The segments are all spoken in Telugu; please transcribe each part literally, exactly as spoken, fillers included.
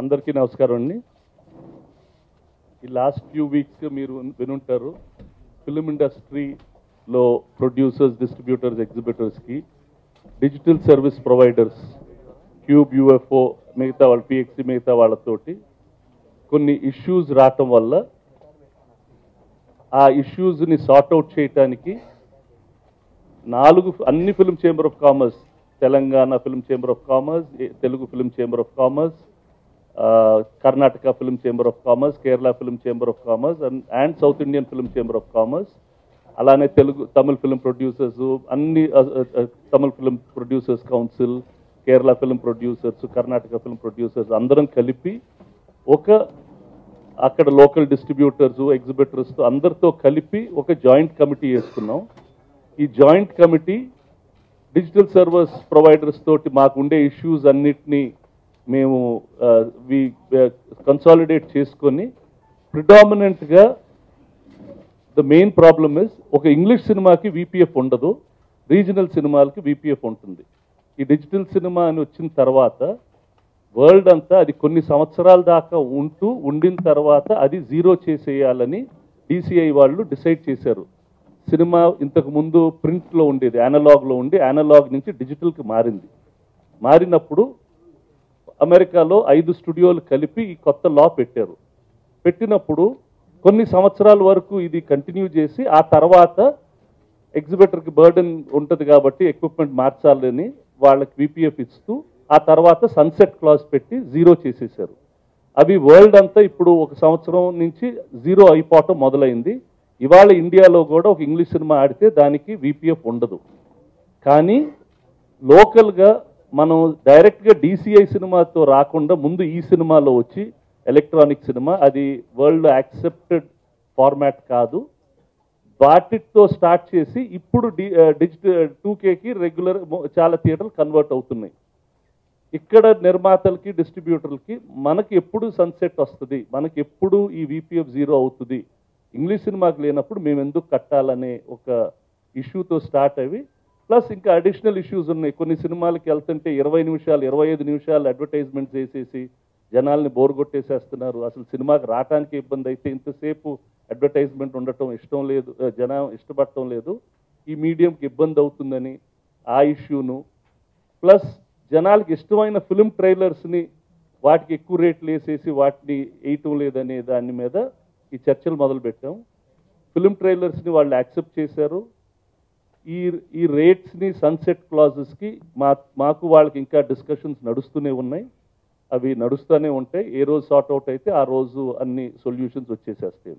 అందరికీ నమస్కారం అండి. ఈ లాస్ట్ ఫ్యూ వీక్స్ మీరు వినుంటారు, ఫిలిం ఇండస్ట్రీలో ప్రొడ్యూసర్స్, డిస్ట్రిబ్యూటర్స్, ఎగ్జిబిటర్స్కి digital service providers Qube, UFO, మిగతా వాళ్ళ పిఎక్సి మిగతా వాళ్ళతోటి కొన్ని ఇష్యూస్ రావటం వల్ల ఆ ఇష్యూస్ని సార్ట్అవుట్ చేయటానికి నాలుగు అన్ని film chamber of commerce, Telangana film chamber of commerce, Telugu film chamber of commerce, Karnataka film chamber of commerce, Kerala film chamber of commerce and south Indian film chamber of commerce, అలానే తెలుగు తమిళ్ ఫిల్మ్ ప్రొడ్యూసర్స్, అన్ని Tamil film producers council, Kerala film producers, Karnataka film producers అందరం కలిపి ఒక అక్కడ లోకల్ డిస్ట్రిబ్యూటర్స్, ఎగ్జిబిటర్స్ అందరితో కలిపి ఒక జాయింట్ కమిటీ వేసుకున్నాం. ఈ joint committee digital service providers తోటి మాకు ఉండే ఇష్యూస్ అన్నిటినీ మేము వి కన్సాలిడేట్ చేసుకొని ప్రిడామినెంట్గా ద మెయిన్ ప్రాబ్లమ్ ఇస్ ఒక ఇంగ్లీష్ సినిమాకి విపిఎఫ్ ఉండదు, రీజనల్ సినిమాలకి విపిఎఫ్ ఉంటుంది. ఈ డిజిటల్ సినిమా అని వచ్చిన తర్వాత వరల్డ్ అంతా అది కొన్ని సంవత్సరాల దాకా ఉంటూ ఉండిన తర్వాత అది జీరో చేసేయాలని డిసిఐ వాళ్ళు డిసైడ్ చేశారు. సినిమా ఇంతకు ముందు ప్రింట్లో ఉండేది, యానలాగ్లో ఉండి యానలాగ్ నుంచి డిజిటల్కి మారింది. మారినప్పుడు అమెరికాలో ఐదు స్టూడియోలు కలిపి ఈ కొత్త లా పెట్టారు. పెట్టినప్పుడు కొన్ని సంవత్సరాల వరకు ఇది కంటిన్యూ చేసి ఆ తర్వాత ఎగ్జిబిటర్కి బర్డెన్ ఉంటుంది కాబట్టి ఎక్విప్మెంట్ మార్చాలని వాళ్ళకి విపిఎఫ్ ఇస్తూ ఆ తర్వాత సన్సెట్ క్లాజ్ పెట్టి జీరో చేసేసారు. అవి వరల్డ్ అంతా ఇప్పుడు ఒక సంవత్సరం నుంచి జీరో అయిపోవటం మొదలైంది. ఇవాళ ఇండియాలో కూడా ఒక ఇంగ్లీష్ సినిమా ఆడితే దానికి విపిఎఫ్ ఉండదు. కానీ లోకల్గా మనం డైరెక్ట్గా డిసిఐ సినిమాతో రాకుండా ముందు ఈ సినిమాలో వచ్చి ఎలక్ట్రానిక్ సినిమా, అది వరల్డ్ యాక్సెప్టెడ్ ఫార్మాట్ కాదు, వాటితో స్టార్ట్ చేసి ఇప్పుడు డి డిజిటల్ టూ కేకి రెగ్యులర్ చాలా థియేటర్లు కన్వర్ట్ అవుతున్నాయి. ఇక్కడ నిర్మాతలకి, డిస్ట్రిబ్యూటర్లకి మనకి ఎప్పుడు సన్సెట్ వస్తుంది, మనకి ఎప్పుడు ఈ విపిఎఫ్ జీరో అవుతుంది, ఇంగ్లీష్ సినిమాకి లేనప్పుడు మేము ఎందుకు కట్టాలనే ఒక ఇష్యూతో స్టార్ట్ అవి. ప్లస్ ఇంకా అడిషనల్ ఇష్యూస్ ఉన్నాయి. కొన్ని సినిమాలకి వెళ్తుంటే ఇరవై నిమిషాలు ఇరవై ఐదు నిమిషాలు అడ్వర్టైజ్మెంట్స్ వేసేసి జనాల్ని బోర్ కొట్టేసేస్తున్నారు. అసలు సినిమాకి రావడానికి ఇబ్బంది అయితే ఇంతసేపు అడ్వర్టైజ్మెంట్ ఉండటం ఇష్టం లేదు, జనం ఇష్టపడటం లేదు, ఈ మీడియంకి ఇబ్బంది అవుతుందని ఆ ఇష్యూను, ప్లస్ జనాలకి ఇష్టమైన ఫిల్మ్ ట్రైలర్స్ని వాటికి ఎక్కువ రేట్లు వేసేసి వాటిని వేయటం లేదనే దాని మీద ఈ చర్చలు మొదలుపెట్టాం. ఫిల్మ్ ట్రైలర్స్ని వాళ్ళు యాక్సెప్ట్ చేశారు. ఈ ఈ రేట్స్ని, సన్సెట్ క్లాజెస్కి మా మాకు వాళ్ళకి ఇంకా డిస్కషన్స్ నడుస్తూనే ఉన్నాయి, అవి నడుస్తూనే ఉంటాయి. ఏ రోజు సార్ట్ అవుట్ అయితే ఆ రోజు అన్ని సొల్యూషన్స్ వచ్చేసేస్తాయి.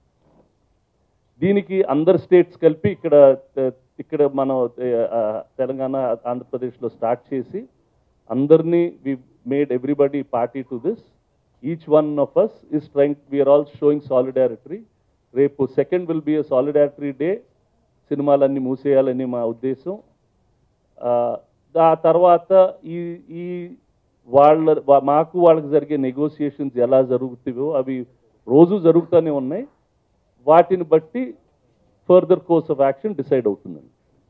దీనికి అందరు స్టేట్స్ కలిపి ఇక్కడ ఇక్కడ మనం తెలంగాణ, ఆంధ్రప్రదేశ్లో స్టార్ట్ చేసి అందరినీ we made everybody party to this. Each one of us is trying, we are all showing solidarity. రేపు second will be a solidarity day, సినిమాలన్నీ మూసేయాలని మా ఉద్దేశం. ఆ తర్వాత ఈ ఈ వాళ్ళ మాకు వాళ్ళకి జరిగే నెగోసియేషన్స్ ఎలా జరుగుతాయో అవి రోజు జరుగుతూనే ఉన్నాయి. వాటిని బట్టి further course of action decide అవుతుందండి.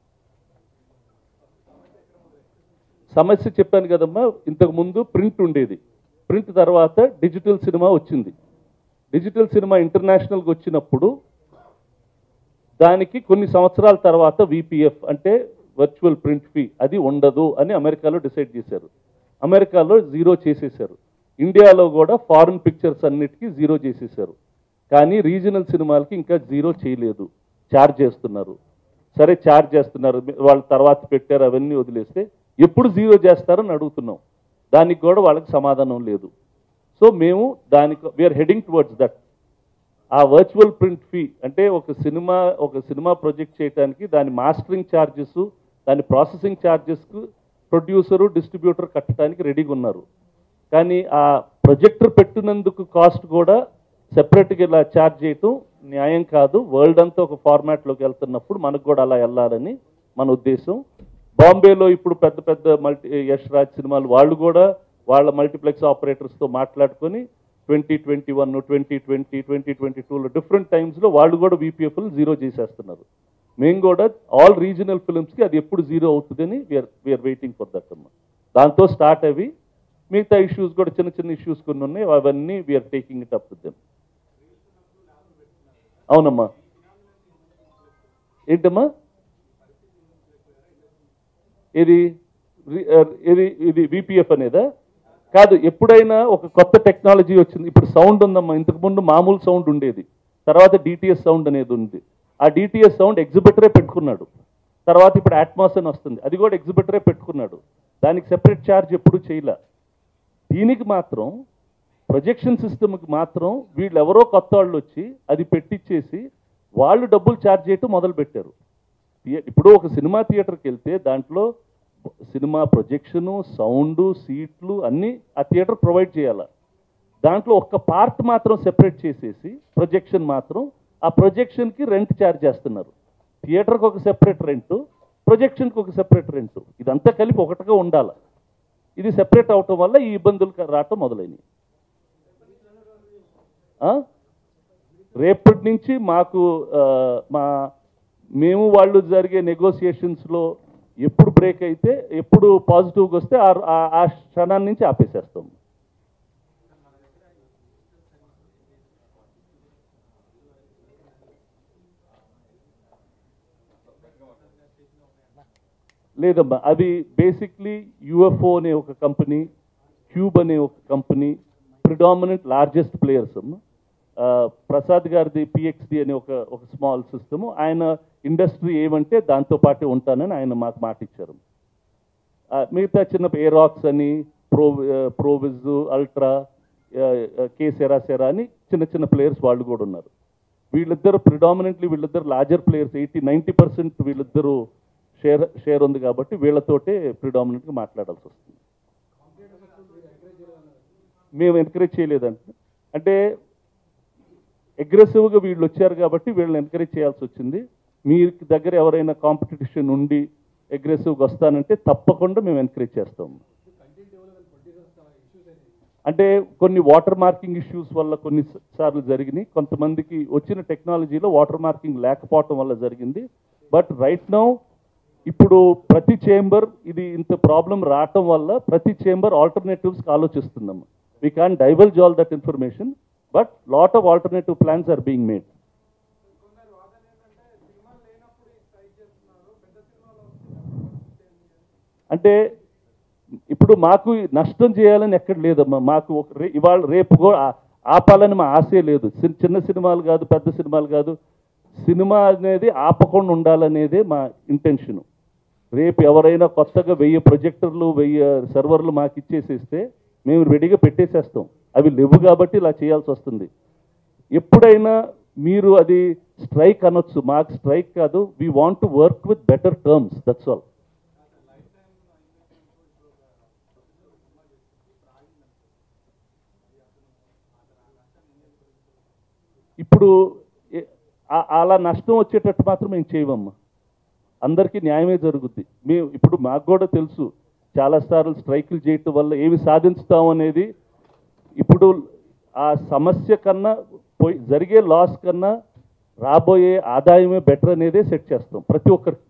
సమస్య చెప్పాను కదమ్మా, ఇంతకు ముందు ప్రింట్ ఉండేది, ప్రింట్ తర్వాత డిజిటల్ సినిమా వచ్చింది. డిజిటల్ సినిమా ఇంటర్నేషనల్కి వచ్చినప్పుడు దానికి కొన్ని సంవత్సరాల తర్వాత విపిఎఫ్ అంటే వర్చువల్ ప్రింట్ ఫీ అది ఉండదు అని అమెరికాలో డిసైడ్ చేశారు. అమెరికాలో జీరో చేసేశారు. ఇండియాలో కూడా ఫారిన్ పిక్చర్స్ అన్నిటికీ జీరో చేసేశారు. కానీ రీజనల్ సినిమాలకి ఇంకా జీరో చేయలేదు, ఛార్జ్ చేస్తున్నారు. సరే ఛార్జ్ చేస్తున్నారు, వాళ్ళు తర్వాత పెట్టారు, అవన్నీ వదిలేస్తే ఎప్పుడు జీరో చేస్తారని అడుగుతున్నాం. దానికి కూడా వాళ్ళకి సమాధానం లేదు. సో మేము దానికి వీఆర్ హెడింగ్ టువర్డ్స్ దట్. ఆ వర్చువల్ ప్రింట్ ఫీ అంటే ఒక సినిమా ఒక సినిమా ప్రొజెక్ట్ చేయడానికి దాని మాస్టరింగ్ ఛార్జెస్, దాని ప్రాసెసింగ్ ఛార్జెస్కు ప్రొడ్యూసరు, డిస్ట్రిబ్యూటర్ కట్టడానికి రెడీగా ఉన్నారు. కానీ ఆ ప్రొజెక్టర్ పెట్టినందుకు కాస్ట్ కూడా సెపరేట్గా ఇలా ఛార్జ్ చేయటం న్యాయం కాదు. వరల్డ్ అంతా ఒక ఫార్మాట్లోకి వెళ్తున్నప్పుడు మనకు కూడా అలా వెళ్ళాలని మన ఉద్దేశం. బాంబేలో ఇప్పుడు పెద్ద పెద్ద మల్టీ యష్ రాజ్ సినిమాలు వాళ్ళు కూడా వాళ్ళ మల్టీప్లెక్స్ ఆపరేటర్స్తో మాట్లాడుకొని twenty twenty one twenty twenty twenty twenty టూలో డిఫరెంట్ టైమ్స్లో వాళ్ళు కూడా విపిఎఫ్లు జీరో చేసేస్తున్నారు. మేము కూడా ఆల్ రీజనల్ ఫిల్మ్స్కి అది ఎప్పుడు జీరో అవుతుందని we are we are waiting for that అమ్మ. దాంతో స్టార్ట్ అవి మిగతా ఇష్యూస్ కూడా చిన్న చిన్న ఇష్యూస్ కొన్ని ఉన్నాయి, అవన్నీ we are taking it up with them. అవునమ్మా. ఏంటమ్మా ఇది ఇది ఇది విపిఎఫ్ అనేదా? కాదు, ఎప్పుడైనా ఒక కొత్త టెక్నాలజీ వచ్చింది. ఇప్పుడు సౌండ్ ఉందమ్మా, ఇంతకుముందు మామూలు సౌండ్ ఉండేది, తర్వాత డిటిఎస్ సౌండ్ అనేది ఉంది. ఆ డిటిఎస్ సౌండ్ ఎగ్జిబిటరే పెట్టుకున్నాడు, తర్వాత ఇప్పుడు అట్మాస్ అని వస్తుంది, అది కూడా ఎగ్జిబిటరే పెట్టుకున్నాడు. దానికి సెపరేట్ ఛార్జ్ ఎప్పుడు చేయలే. దీనికి మాత్రం ప్రొజెక్షన్ సిస్టమ్కి మాత్రం వీళ్ళు ఎవరో కొత్త వాళ్ళు వచ్చి అది పెట్టించేసి వాళ్ళు డబ్బులు ఛార్జ్ చేయటం మొదలుపెట్టారు. ఇప్పుడు ఒక సినిమా థియేటర్కి వెళ్తే దాంట్లో సినిమా ప్రొజెక్షను, సౌండు, సీట్లు అన్నీ ఆ థియేటర్ ప్రొవైడ్ చేయాలి. దాంట్లో ఒక్క పార్ట్ మాత్రం సెపరేట్ చేసేసి ప్రొజెక్షన్ మాత్రం, ఆ ప్రొజెక్షన్కి రెంట్ ఛార్జ్ చేస్తున్నారు. థియేటర్కి ఒక సెపరేట్ రెంటు, ప్రొజెక్షన్కి ఒక సెపరేట్ రెంటు, ఇదంతా కలిపి ఒకటిగా ఉండాలి. ఇది సెపరేట్ అవటం వల్ల ఈ ఇబ్బందులు రావటం మొదలైనవి. రేపటి నుంచి మాకు మా మేము వాళ్ళు జరిగే నెగోసియేషన్స్లో ఎప్పుడు బ్రేక్ అయితే, ఎప్పుడు పాజిటివ్గా వస్తే ఆ క్షణాన్ని నుంచి ఆపేసేస్తాం. లేదమ్మా, అది బేసిక్లీ యుఎఫ్ఓ అనే ఒక కంపెనీ, క్యూబ్ అనే ఒక కంపెనీ ప్రిడామినెంట్ లార్జెస్ట్ ప్లేయర్స్ అమ్మా. ప్రసాద్ గారిది పిఎక్స్డి అనే ఒక ఒక స్మాల్ సిస్టము. ఆయన ఇండస్ట్రీ ఏమంటే దాంతో పాటే ఉంటానని ఆయన మాకు మాట ఇచ్చారు. మిగతా చిన్న ఏరాక్స్ అని, ప్రో ప్రోవిజ్, అల్ట్రా, కే సెరా సెరా అని చిన్న చిన్న ప్లేయర్స్ వాళ్ళు కూడా ఉన్నారు. వీళ్ళిద్దరు ప్రిడామినెంట్లీ వీళ్ళిద్దరు larger players, eighty ninety percent వీళ్ళిద్దరూ షేర్ షేర్ ఉంది కాబట్టి వీళ్ళతోటే ప్రిడామినెంట్గా మాట్లాడాల్సి వస్తుంది. మేము ఎంకరేజ్ చేయలేదంటే, అంటే అగ్రెసివ్గా వీళ్ళు వచ్చారు కాబట్టి వీళ్ళని ఎంకరేజ్ చేయాల్సి వచ్చింది. మీ దగ్గర ఎవరైనా కాంపిటీషన్ ఉండి అగ్రెసివ్గా వస్తానంటే తప్పకుండా మేము ఎంకరేజ్ చేస్తాము. అంటే కొన్ని వాటర్ మార్కింగ్ ఇష్యూస్ వల్ల కొన్నిసార్లు జరిగినాయి, కొంతమందికి వచ్చిన టెక్నాలజీలో వాటర్ మార్కింగ్ లేకపోవటం వల్ల జరిగింది. బట్ రైట్ నౌ ఇప్పుడు ప్రతి చేంబర్ ఇది ఇంత ప్రాబ్లం రావటం వల్ల ప్రతి చేంబర్ ఆల్టర్నేటివ్స్కి ఆలోచిస్తున్నాం. We can diverge all that information, but lot of alternative plans are being made. అంటే ఇప్పుడు మాకు నష్టం చేయాలని ఎక్కడ లేదమ్మా. మాకు ఒక ఇవాళ రేపు కూడా ఆపాలని మా ఆశే లేదు. చిన్న సినిమాలు కాదు, పెద్ద సినిమాలు కాదు, సినిమా అనేది ఆపకుండా ఉండాలనేదే మా ఇంటెన్షను. రేపు ఎవరైనా కొత్తగా వెయ్యి ప్రొజెక్టర్లు, వెయ్యి సర్వర్లు మాకు ఇచ్చేసేస్తే మేము రెడీగా పెట్టేసేస్తాం. అవి లేవు కాబట్టి ఇలా చేయాల్సి వస్తుంది. ఎప్పుడైనా మీరు అది స్ట్రైక్ అనొచ్చు, మాకు స్ట్రైక్ కాదు. We want to work with better terms, that's all. ఇప్పుడు అలా నష్టం వచ్చేటట్టు మాత్రం మేము చేయవమ్మా. అందరికీ న్యాయమే జరుగుద్ది. మేము ఇప్పుడు మాకు కూడా తెలుసు చాలాసార్లు స్ట్రైకులు చేయటం వల్ల ఏమి సాధించుతాం అనేది. ఇప్పుడు ఆ సమస్య కన్నా పోయి జరిగే లాస్ కన్నా రాబోయే ఆదాయమే బెటర్ అనేదే సెట్ చేస్తాం ప్రతి ఒక్కరికి.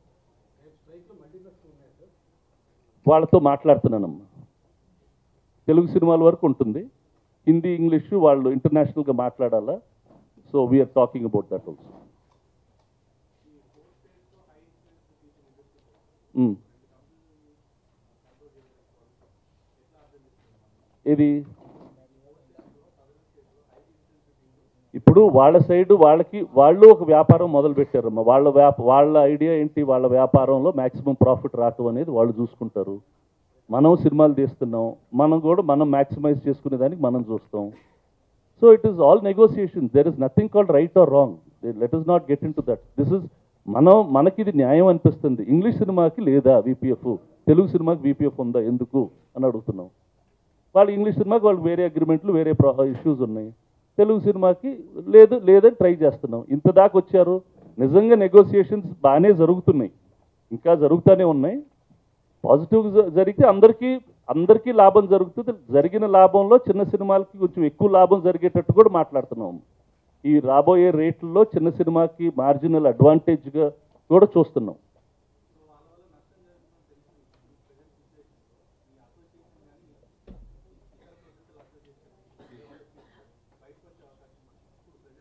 వాళ్ళతో మాట్లాడుతున్నానమ్మా. తెలుగు సినిమాల వరకు ఉంటుంది, హిందీ, ఇంగ్లీషు వాళ్ళు ఇంటర్నేషనల్గా మాట్లాడాలా. So we are talking about that also. ఇది ఇప్పుడు వాళ్ళ సైడు వాళ్ళకి వాళ్ళు ఒక వ్యాపారం మొదలు పెట్టారమ్మా. వాళ్ళ వ్యాప వాళ్ళ ఐడియా ఏంటి, వాళ్ళ వ్యాపారంలో మ్యాక్సిమం ప్రాఫిట్ రావటం అనేది వాళ్ళు చూసుకుంటారు. మనం సినిమాలు తీస్తున్నాం, మనం కూడా మనం మ్యాక్సిమైజ్ చేసుకునే దానికి మనం చూస్తాం. So it is all negotiation. There is nothing called right or wrong. Let is not get into that. This is మనం మనకి ఇది న్యాయం అనిపిస్తుంది. ఇంగ్లీష్ సినిమాకి లేదా విపిఎఫ్, తెలుగు సినిమాకి విపిఎఫ్ ఉందా ఎందుకు అని అడుగుతున్నాం. వాళ్ళు ఇంగ్లీష్ సినిమాకి వాళ్ళు వేరే అగ్రిమెంట్లు, వేరే ఇష్యూస్ ఉన్నాయి. తెలుగు సినిమాకి లేదు లేదని ట్రై చేస్తున్నాం. ఇంత దాకా వచ్చారు. నిజంగా నెగోసియేషన్స్ బాగానే జరుగుతున్నాయి, ఇంకా జరుగుతూనే ఉన్నాయి. పాజిటివ్ జరిగితే అందరికీ అందరికీ లాభం జరుగుతుంది. జరిగిన లాభంలో చిన్న సినిమాలకి కొంచెం ఎక్కువ లాభం జరిగేటట్టు కూడా మాట్లాడుతున్నాం. ఈ రాబోయే రేట్లలో చిన్న సినిమాకి మార్జినల్ అడ్వాంటేజ్గా కూడా చూస్తున్నాం.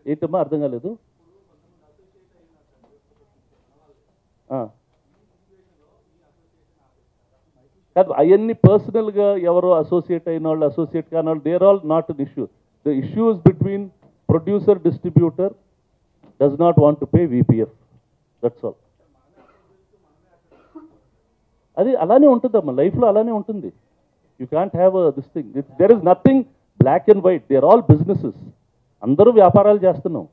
ఏంటమ్మా అర్థం కాలేదు. కాదు, అవన్నీ పర్సనల్గా ఎవరో అసోసియేట్ అయిన వాళ్ళు అసోసియేట్ కాని వాళ్ళు they're all not an issue. The issues between producer distributor does not want to pay VPF, that's all. అది అలానే ఉంటుందమ్మా, లైఫ్లో అలానే ఉంటుంది. You can't have this thing. There is nothing black and white, they are all businesses. అందరూ వ్యాపారాలు చేస్తున్నాం.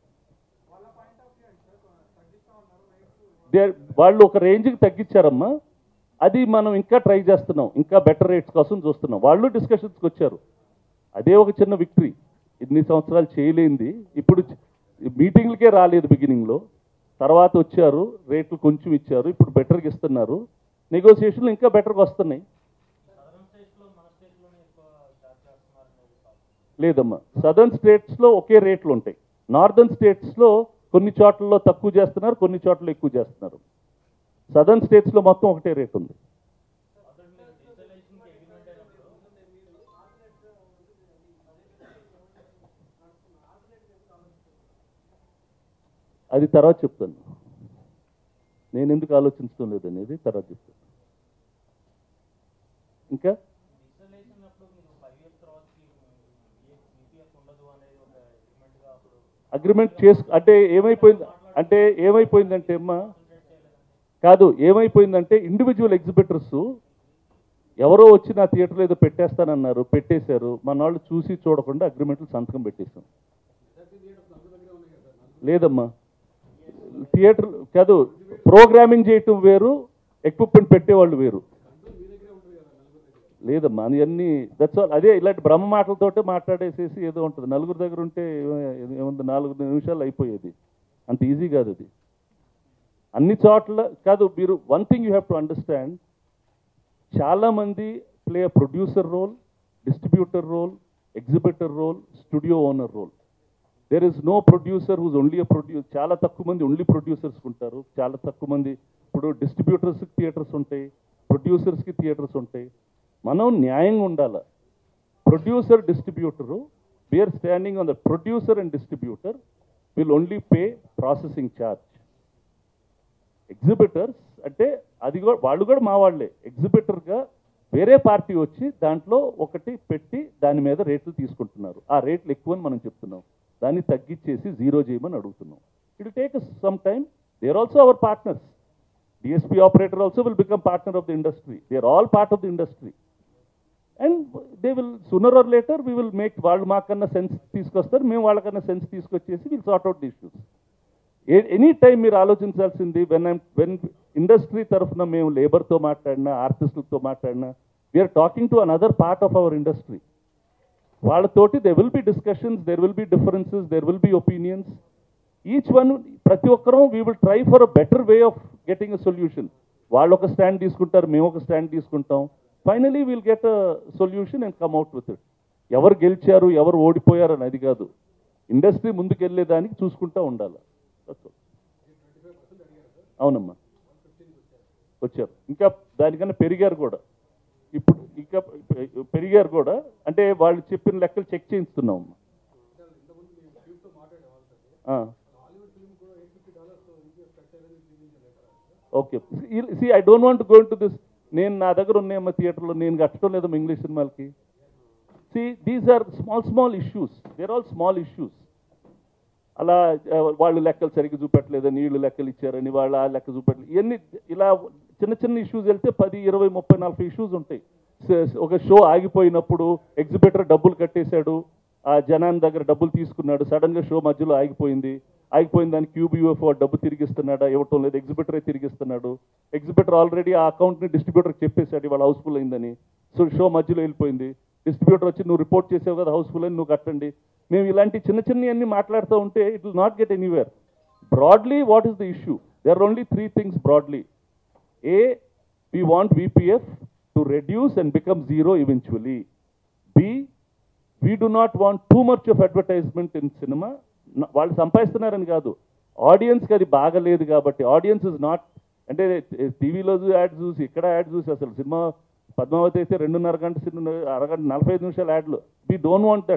దే వాళ్ళు ఒక రేంజ్కి తగ్గించారమ్మా, అది మనం ఇంకా ట్రై చేస్తున్నాం, ఇంకా బెటర్ రేట్స్ కోసం చూస్తున్నాం. వాళ్ళు డిస్కషన్స్కి వచ్చారు, అదే ఒక చిన్న విక్టరీ. ఇన్ని సంవత్సరాలు చేయలేంది ఇప్పుడు మీటింగ్లకే రాలేదు బిగినింగ్లో, తర్వాత వచ్చారు, రేట్లు కొంచెం ఇచ్చారు, ఇప్పుడు బెటర్గా ఇస్తున్నారు. నెగోసియేషన్లు ఇంకా బెటర్గా వస్తున్నాయి. లేదమ్మా, సదర్న్ స్టేట్స్లో ఒకే రేట్లు ఉంటాయి. నార్దర్న్ స్టేట్స్లో కొన్ని చోట్లలో తక్కువ చేస్తున్నారు, కొన్ని చోట్ల ఎక్కువ చేస్తున్నారు. సదర్న్ స్టేట్స్లో మొత్తం ఒకటే రేట్ ఉంది. అది తర్వాత చెప్తాను, నేను ఎందుకు ఆలోచించడం లేదనేది తర్వాత చెప్తాను. ఇంకా అగ్రిమెంట్ చేసు అంటే ఏమైపోయింది అంటే ఏమైపోయిందంటే అమ్మా కాదు ఏమైపోయిందంటే ఇండివిజువల్ ఎగ్జిబిటర్స్ ఎవరో వచ్చి నా థియేటర్లో ఏదో పెట్టేస్తానన్నారు, పెట్టేశారు. మన వాళ్ళు చూసి చూడకుండా అగ్రిమెంట్లు సంతకం పెట్టేశాం. లేదమ్మా, థియేటర్ కాదు, ప్రోగ్రామింగ్ చేయటం వేరు, ఎక్విప్మెంట్ పెట్టేవాళ్ళు వేరు. లేదమ్మా, అవన్నీ దట్స్ ఆల్. అదే ఇలాంటి బ్రహ్మ మాటలతోటే మాట్లాడేసేసి ఏదో ఉంటుంది. నలుగురు దగ్గర ఉంటే ఏముంది, నాలుగు నిమిషాలు అయిపోయేది. అంత ఈజీ కాదు అది. అన్ని చోట్ల కాదు. మీరు one thing you have to understand, చాలామంది play a producer role, distributor role, exhibitor role, studio owner role. There is no producer who's only a produce. చాలా తక్కువ మంది ఓన్లీ ప్రొడ్యూసర్స్ ఉంటారు, చాలా తక్కువ మంది. ఇప్పుడు డిస్ట్రిబ్యూటర్స్కి థియేటర్స్ ఉంటాయి, ప్రొడ్యూసర్స్కి థియేటర్స్ ఉంటాయి. మనం న్యాయంగా ఉండాలి. Producer distributor, we are standing on the producer and distributor will only pay processing charge. Exhibitors అంటే అది కూడా వాళ్ళు కూడా మా వాళ్ళే. ఎగ్జిబిటర్గా వేరే పార్టీ వచ్చి దాంట్లో ఒకటి పెట్టి దాని మీద రేట్లు తీసుకుంటున్నారు. ఆ రేట్లు ఎక్కువని మనం చెప్తున్నాం, దాన్ని తగ్గించేసి జీరో చేయమని అడుగుతున్నాం. It will take some time. They are also our partners. D S P operator also will become partner of the industry. They are all part of the industry. And they will, sooner or later, we will make, వాళ్ళు మాకన్నా సెన్స్ తీసుకొస్తారు, మేము వాళ్ళకన్నా సెన్స్ తీసుకొచ్చేసి will sort out the issues. Any time మీరు ఆలోచించాల్సింది, వెన్ ఐమ్ వెన్ ఇండస్ట్రీ తరఫున మేము లేబర్తో మాట్లాడినా, ఆర్టిస్టులతో మాట్లాడినా, we are talking to another part of our industry. వాళ్ళతోటి they will be discussions, there will be differences, there will be opinions. Each one, ప్రతి ఒక్కరూ we will try for a better way of getting a solution. వాళ్ళు ఒక స్టాండ్ తీసుకుంటారు, మేము ఒక స్టాండ్ తీసుకుంటాం. Finally we'll get a solution and come out with it. ఎవరు గెలిచారు, ఎవరు ఓడిపోయారు అని అది కాదు. ఇండస్ట్రీ ముందుకు వెళ్ళేదానికి చూసుకుంటూ ఉండాలి. అవునమ్మా, వచ్చారు. ఇంకా దానికన్నా పెరిగారు కూడా. ఇప్పుడు ఇంకా పెరిగారు కూడా, అంటే వాళ్ళు చెప్పిన లెక్కలు చెక్ చేయిస్తున్నాం అమ్మా. Okay, see I don't want go into this. నేను నా దగ్గర ఉన్నాయమ్మా థియేటర్లో, నేను కట్టడం లేదమ్మా ఇంగ్లీష్ సినిమాలకి. See these are small small issues, they're all small issues. అలా వాళ్ళు లెక్కలు సరిగ్గా చూపెట్టలేదని, వీళ్ళు లెక్కలు ఇచ్చారని వాళ్ళు ఆ లెక్క చూపెట్టలేదు. ఇవన్నీ ఇలా చిన్న చిన్న ఇష్యూస్ వెళ్తే పది ఇరవై ముప్పై నలభై ఇష్యూస్ ఉంటాయి. ఒక షో ఆగిపోయినప్పుడు ఎగ్జిబిటర్ డబ్బులు కట్టేశాడు, ఆ జనాన్ని దగ్గర డబ్బులు తీసుకున్నాడు, సడన్గా షో మధ్యలో ఆగిపోయింది. ఆగిపోయిన దానికి క్యూబీఎఫ్ఓ డబ్బు తిరిగిస్తున్నాడా, ఇవ్వటం లేదు, ఎగ్జిబిటరే తిరిగిస్తున్నాడు. ఎగ్జిబిటర్ ఆల్రెడీ ఆ అకౌంట్ని డిస్ట్రిబ్యూటర్కి చెప్పేశాడు ఇవాళ హౌస్ఫుల్ అయిందని. సో షో మధ్యలో వెళ్ళిపోయింది. డిస్ట్రిబ్యూటర్ వచ్చి నువ్వు రిపోర్ట్ చేసావు కదా హౌస్ఫుల్ అని, నువ్వు కట్టండి. మేము ఇలాంటి చిన్న చిన్నవన్నీ మాట్లాడుతూ ఉంటే it will not get anywhere. Broadly what is the issue? There are only three things broadly. A, we want VPF to reduce and become zero eventually. B, we do not want too much of advertisement in cinema. వాళ్ళు సంపాదిస్తున్నారని కాదు, ఆడియన్స్కి అది బాగలేదు కాబట్టి. ఆడియన్స్ ఇస్ నాట్, అంటే టీవీలో యాడ్ చూసి ఇక్కడ యాడ్ చూసి, అసలు సినిమా పద్మావతి అయితే రెండున్నర గంట సినిమా, అరగంట నలభై ఐదు నిమిషాల యాడ్లు. We don't want that.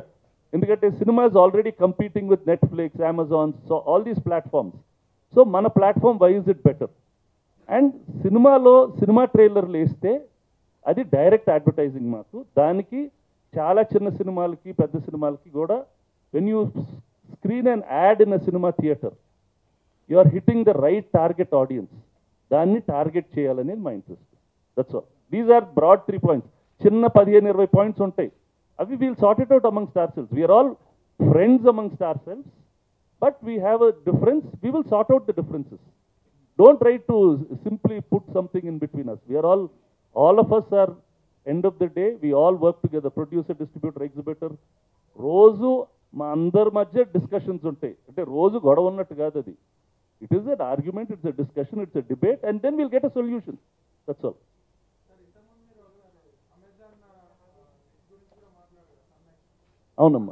ఎందుకంటే cinema is already competing with Netflix, Amazon, so all these platforms. So మన platform why is it better? And సినిమాలో సినిమా ట్రైలర్లు వేస్తే అది డైరెక్ట్ అడ్వర్టైజింగ్ మాకు. దానికి చాలా చిన్న సినిమాలకి పెద్ద సినిమాలకి కూడా when you screen and ad in a cinema theatre you are hitting the right target audience. దాన్ని టార్గెట్ చేయాలనేది మా interest. That's all. These are broad three points. చిన్న పదిహేను ఇరవై పాయింట్స్ ఉంటాయి, అవి we'll sort it out amongst our selves. We are all friends amongst our selves, but we have a difference. We will sort out the differences. Don't try to simply put something in between us. We are all, all of us are, end of the day, we all work together. Producer, distributor, exhibitor. రోజు మా అందరి మధ్య డిస్కషన్స్ ఉంటాయి. అంటే రోజు గొడవ ఉన్నట్టు కాదు అది. It is an argument, it's a discussion, it's a debate, and then will get a solution. That's all. అవునమ్మా.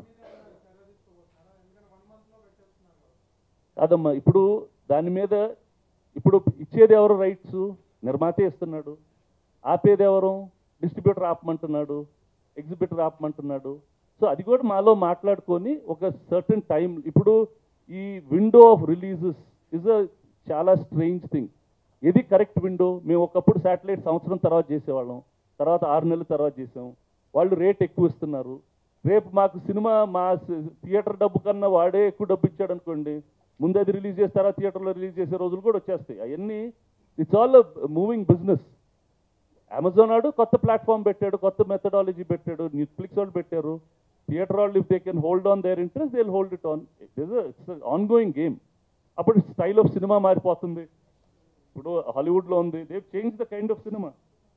కాదమ్మా, ఇప్పుడు దాని మీద ఇప్పుడు ఇచ్చేది ఎవరు రైట్స్? నిర్మాతే ఇస్తున్నాడు. ఆపేది ఎవరు? డిస్ట్రిబ్యూటర్ ఆపమంటున్నాడు, ఎగ్జిబిటర్ ఆపమంటున్నాడు. సో అది కూడా మాలో మాట్లాడుకొని ఒక సర్టన్ టైం. ఇప్పుడు ఈ window of releases is a చాలా స్ట్రేంజ్ థింగ్. ఇది కరెక్ట్ విండో. మేము ఒకప్పుడు శాటిలైట్ సంవత్సరం తర్వాత చేసేవాళ్ళం, తర్వాత ఆరు నెలల తర్వాత చేసాం. వాళ్ళు రేట్ ఎక్కువ ఇస్తున్నారు. రేపు మాకు సినిమా మా థియేటర్ డబ్బు కన్నా వాడే ఎక్కువ డబ్బు ఇచ్చాడు అనుకోండి, ముందు అది రిలీజ్ చేస్తారా, థియేటర్లో రిలీజ్ చేసే రోజులు కూడా వచ్చేస్తాయి. అవన్నీ it's all moving business. Amazon వాడు కొత్త ప్లాట్ఫామ్ పెట్టాడు, కొత్త మెథడాలజీ పెట్టాడు, నెట్ఫ్లిక్స్ వాళ్ళు పెట్టారు. థియేటర్ వాళ్ళు if they can hold on their interest they will hold it on. It's on going game. అప్పుడు స్టైల్ ఆఫ్ సినిమా మారిపోతుంది. ఇప్పుడు హాలీవుడ్లో ఉంది, they change the kind of cinema.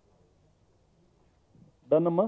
దాన్నమ్మా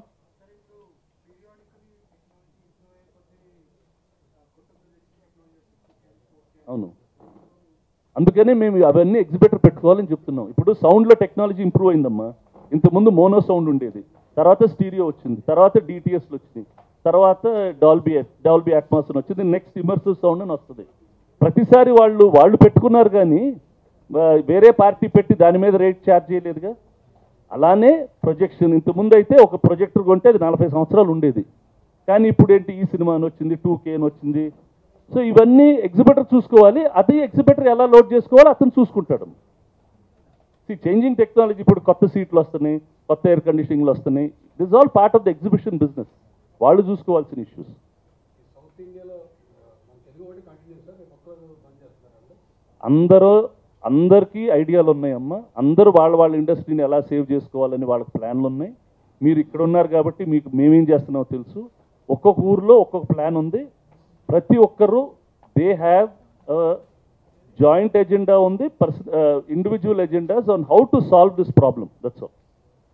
అవును. అందుకనే మేము అవన్నీ ఎగ్జిబిటర్ పెట్టుకోవాలని చెప్తున్నాం. ఇప్పుడు సౌండ్లో టెక్నాలజీ ఇంప్రూవ్ అయిందమ్మా. ఇంతకుముందు మోనో సౌండ్ ఉండేది, తర్వాత స్టీరియో వచ్చింది, తర్వాత డిటిఎస్లు వచ్చింది, తర్వాత డాల్బీ డాల్బీ అట్మాస్ అని వచ్చింది, నెక్స్ట్ ఇమర్సివ్ సౌండ్ అని వస్తుంది. ప్రతిసారి వాళ్ళు వాళ్ళు పెట్టుకున్నారు కానీ వేరే పార్టీ పెట్టి దాని మీద రేట్ ఛార్జ్ చేయలేదుగా. అలానే ప్రొజెక్షన్. ఇంతకుముందు అయితే ఒక ప్రొజెక్టర్ కొంటే అది నలభై సంవత్సరాలు ఉండేది, కానీ ఇప్పుడు ఏంటి ఈ సినిమా అని వచ్చింది, టూ కే అని వచ్చింది. సో ఇవన్నీ ఎగ్జిబిటర్ చూసుకోవాలి. అది ఎగ్జిబిటర్ ఎలా లోడ్ చేసుకోవాలో అతను చూసుకుంటాడు. Changing technology. ఇప్పుడు కొత్త సీట్లు వస్తున్నాయి, కొత్త ఎయిర్ కండిషనింగ్లు వస్తున్నాయి. This all part of the exhibition business. వాళ్ళు చూసుకోవాల్సిన ఇష్యూస్. అందరూ అందరికీ ఐడియాలు ఉన్నాయమ్మా. అందరూ వాళ్ళ వాళ్ళ ఇండస్ట్రీని ఎలా సేవ్ చేసుకోవాలని వాళ్ళకి ప్లాన్లు ఉన్నాయి. మీరు ఇక్కడ ఉన్నారు కాబట్టి మీకు మేమేం చేస్తున్నామో తెలుసు. ఒక్కొక్క ఊర్లో ఒక్కొక్క ప్లాన్ ఉంది. ప్రతి ఒక్కరు దే హ్యావ్ జాయింట్ ఎజెండా ఉంది, person individual agendas on how to solve this problem. That's all.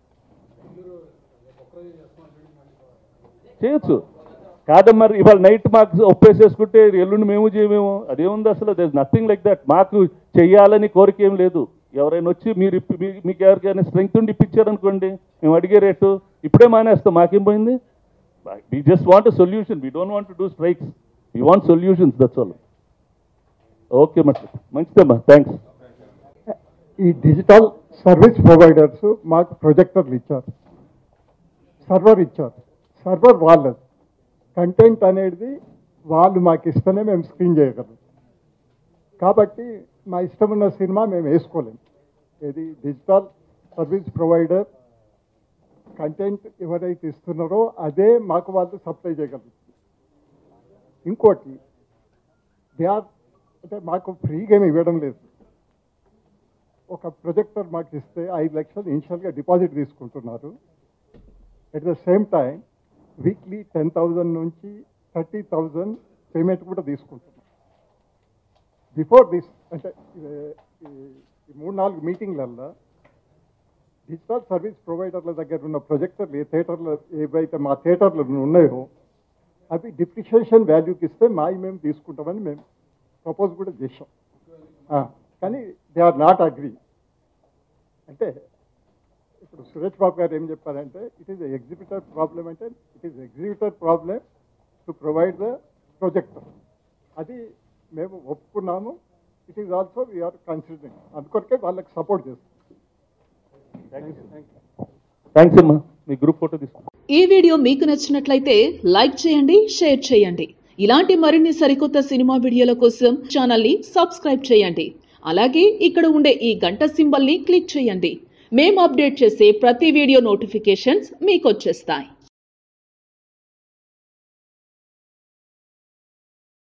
చేయొచ్చు కాదమ్మా. ఇవాళ నైట్ మాకు ఒప్పేసేసుకుంటే ఎల్లుండి మేము చేయమేమో, అదేముంది అసలు. There is nothing like that. మాకు చెయ్యాలని కోరిక ఏం లేదు. ఎవరైనా వచ్చి మీరు మీకు ఎవరికైనా స్ట్రెంగ్త్ ఉండి ఇప్పించారనుకోండి, మేము అడిగే రేటు ఇప్పుడే మానేస్తాం. మాకేం పోయింది? We just want a solution. We don't want to do strikes. We want solutions. That's all. Okay మట్ మంచిదమ్మా, థ్యాంక్స్. ఈ డిజిటల్ సర్వీస్ ప్రొవైడర్స్ మాకు ప్రొజెక్టర్లు ఇచ్చారు, సర్వర్ ఇచ్చారు. సర్వర్ వాళ్ళది. కంటెంట్ అనేది వాళ్ళు మాకు ఇస్తేనే మేము స్క్రీన్ చేయగలం. కాబట్టి మా ఇష్టం ఉన్న సినిమా మేము వేసుకోలేము. ఇది డిజిటల్ సర్వీస్ ప్రొవైడర్ కంటెంట్ ఎవరైతే ఇస్తున్నారో అదే మాకు వాళ్ళు సప్లై చేయగలరు. ఇంకోటి, దే ఆర్ అంటే మాకు ఫ్రీగా ఏమి ఇవ్వడం లేదు. ఒక ప్రొజెక్టర్ మాకు ఇస్తే ఐదు లక్షలు ఇనిషియల్గా డిపాజిట్ తీసుకుంటున్నారు. At the same time weekly ten thousand నుంచి థర్టీ థౌజండ్ పేమెంట్ కూడా తీసుకుంటున్నారు. బిఫోర్ దిస్ అంటే ఈ మూడు నాలుగు మీటింగ్లల్లో డిజిటల్ సర్వీస్ ప్రొవైడర్ల దగ్గర ఉన్న ప్రొజెక్టర్లు ఏ థియేటర్లో ఏవైతే మా థియేటర్లు ఉన్నాయో అవి డిప్రిషియేషన్ వాల్యూకి ఇస్తే మావి మేము తీసుకుంటామని మేము ప్రపోజ్ కూడా చేసాం. కానీ దే ఆర్ నాట్ అగ్రీ. అంటే ఇప్పుడు సురేష్ బాబు గారు ఏం చెప్పారంటే ఇట్ ఈస్ ఎగ్జిబిటర్ ప్రాబ్లం, అంటే it is exhibitor problem to provide the projector. అది మేము ఒప్పుకున్నాము. It is also we are considering. అందుకొరకే వాళ్ళకి సపోర్ట్ చేస్తాం. థ్యాంక్స్ అమ్మా. మీ గ్రూప్ ఫోటో తీసుకుంటాం. ఈ వీడియో మీకు నచ్చినట్లయితే లైక్ చేయండి, షేర్ చేయండి. ఇలాంటి మరిన్ని సరికొత్త సినిమా వీడియోల కోసం ఛానల్ ని సబ్స్క్రైబ్ చేయండి. అలాగే ఇక్కడ ఉండే ఈ గంట సింబల్ ని క్లిక్ చేయండి. మేము అప్డేట్ చేసే ప్రతి వీడియో నోటిఫికేషన్స్ మీకు వచ్చేస్తాయి.